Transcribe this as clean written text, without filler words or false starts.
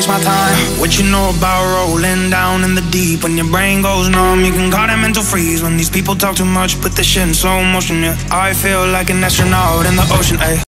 takes my time. What you know about rolling down in the deep? When your brain goes numb, you can call it mental freeze. When these people talk too much, put the shit in slow motion, yeah. I feel like an astronaut in the ocean, ayy.